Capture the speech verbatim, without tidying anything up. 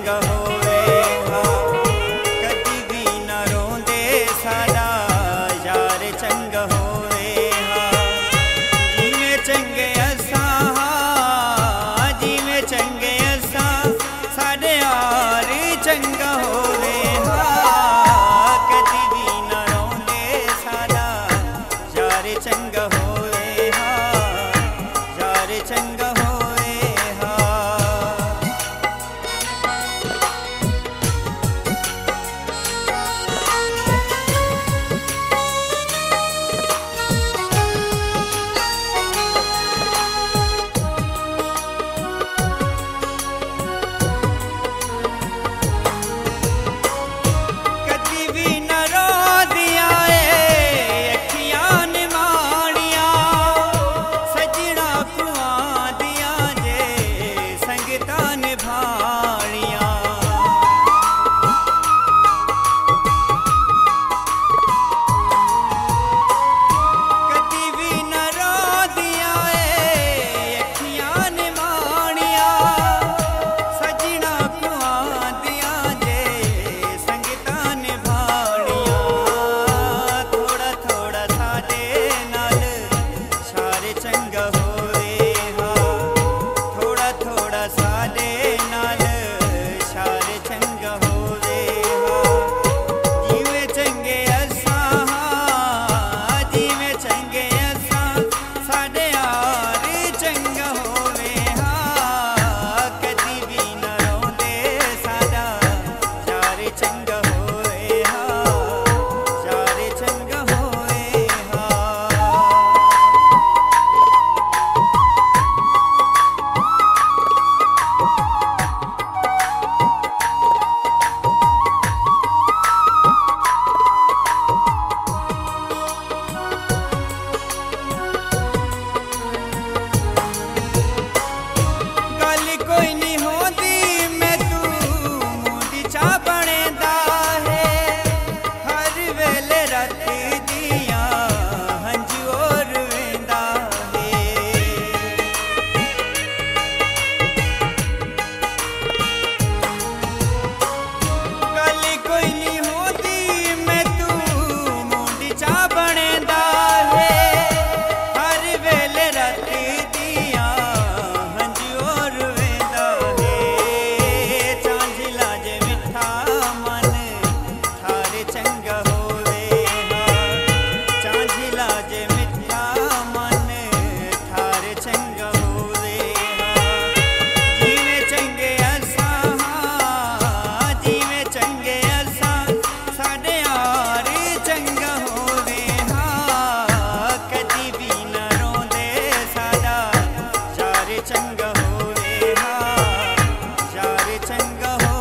चंगा होवे हाँ, कदी भी न रोंदे साडा यार चंगा होवे हाँ, जिवें चंगे असां हाँ, जिवें चंगे असां साडे यार चंगा होवे हाँ, कदी भी न रोंदे साडा यार चंगा होवे हाँ, यार चंगा होवे हाँ। कदी भी न रोंदियां ए अखियां निमाणियां, सजना खुआंदियां जे संगतां निभाणियां। कदी भी न रोंदियां ए अखियां निमाणियां, सजना खुआंदियां जे संगतां निभाणियां। थोड़ा थोड़ा साडे नाल शार चंगा होवे हाँ, थोड़ा थोड़ा साडे नाल शार चंगा होवे हाँ, जिवें चंगे असां हाँ, जिवें चंगे असां साडे यार चंगा होवे हाँ, कदी भी न रोंदे साडा यार चंगा होवे हाँ, यार चंगा होवे हाँ। गल कोई नहीं होंदी मैं तू मुंडी चा बनेदा है, हर वेले रात दियां हंझू और वेंदा है। गल कोई नहीं होंदी मैं तू मुंडी चा बनेदा है, हर वेले रात दियां हंझू और वेंदा है। झांझला जे मिठा मन थारे चंगा होवे हाँ, झांझला जे मिठा मन थारे चंगा होवे हाँ, जिवें चंगे असां हाँ, जिवें चंगे असां साडे यार चंगा होवे हाँ, कदी भी न रोंदे साडा यार चंगा होवे हाँ, यार चंगा